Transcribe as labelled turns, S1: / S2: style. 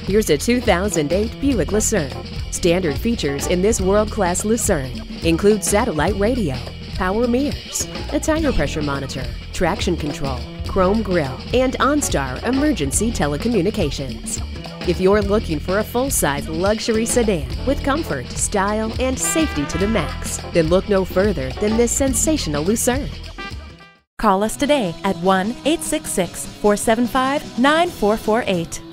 S1: Here's a 2008 Buick Lucerne. Standard features in this world-class Lucerne include satellite radio, power mirrors, a tire pressure monitor, traction control, chrome grille, and OnStar emergency telecommunications. If you're looking for a full-size luxury sedan with comfort, style, and safety to the max, then look no further than this sensational Lucerne.
S2: Call us today at 1-866-475-9448.